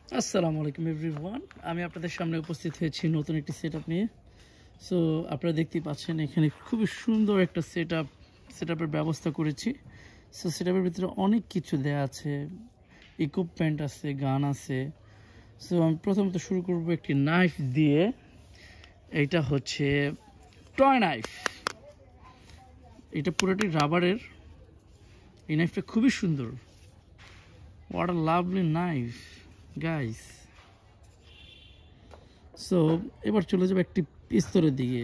আসসালামু আলাইকুম এভরিওয়ান, আমি আপনাদের সামনে উপস্থিত হয়েছি নতুন একটি সেটআপ নিয়ে। সো আপনারা দেখতেই পাচ্ছেন এখানে খুবই সুন্দর একটা সেটআপের ব্যবস্থা করেছি। সো সেটআপের ভিতরে অনেক কিছু দেয়া আছে, ইকুইপমেন্ট আছে, গান আছে। সো আমি প্রথমত শুরু করব একটি নাইফ দিয়ে। এইটা হচ্ছে টয় নাইফ, এটা পুরোটি রাবারের। এই নাইফটা খুবই সুন্দর, what a lovely knife guys. So এবার চলে যাবে একটি পিস্তলের দিকে।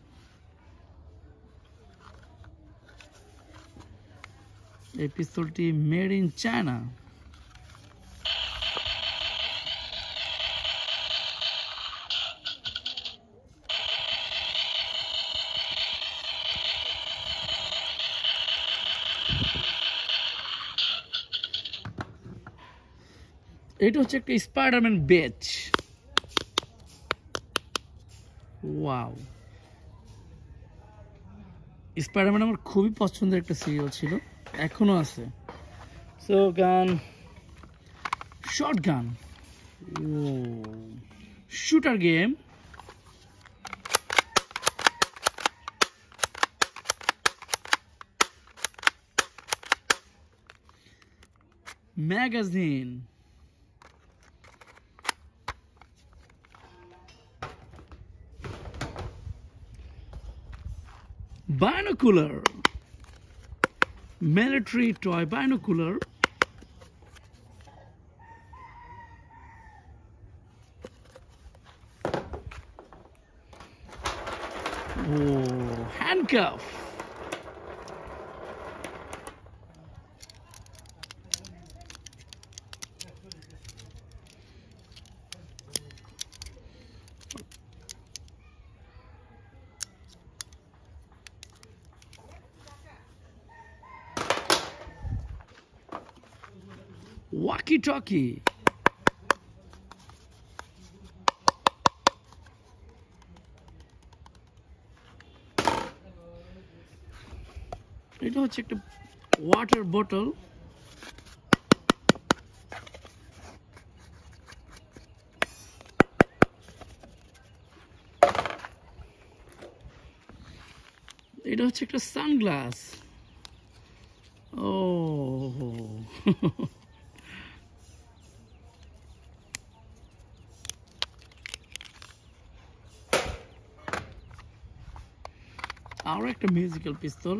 এই পিস্তলটি মেড ইন চায়না। এটা হচ্ছে একটা স্পাইডারম্যান বেচ। ওয়াও, স্পাইডারম্যান আমার খুবই পছন্দের একটা সিরিয়াল ছিল, এখনো আছে। So gun, short gun, shooter game, magazine, binocular, military toy binocular, handcuff, walkie-talkie, এটা হচ্ছে একটা ওয়াটার বোতল, এটা হচ্ছে একটা সানগ্লাস। ও আরো একটা মিউজিক্যাল পিস্তল,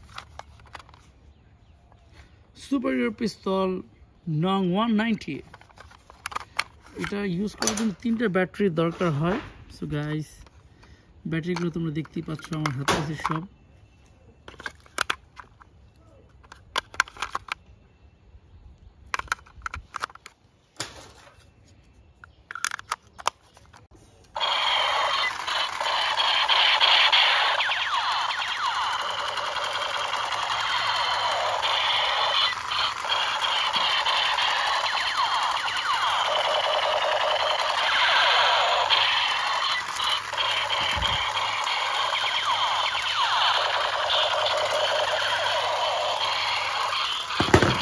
সুপারিয়র পিস্তল নং 190। এটা ইউজ করার জন্য 3টা ব্যাটারির দরকার হয়। সো গাইস, ব্যাটারিগুলো তোমরা দেখতেই পাচ্ছ আমার হাতে আছে সব।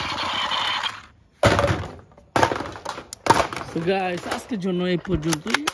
So guys, আজকের জন্য এই পর্যন্তই।